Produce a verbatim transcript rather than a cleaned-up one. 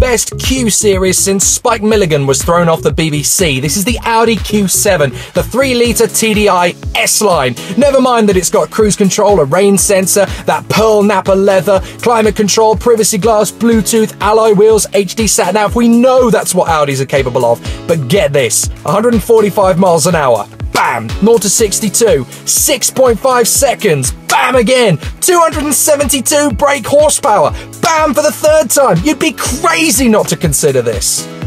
best Q series since Spike Milligan was thrown off the B B C. This is the Audi Q seven, the three litre T D I S-Line. Never mind that it's got cruise control, a rain sensor, that pearl nappa leather, climate control, privacy glass, Bluetooth, alloy wheels, H D sat-nav. We know that's what Audis are capable of. But get this, one hundred forty-five miles an hour. Bam! zero to sixty-two. six point five seconds. Bam again! two hundred seventy-two brake horsepower. Bam for the third time. You'd be crazy not to consider this.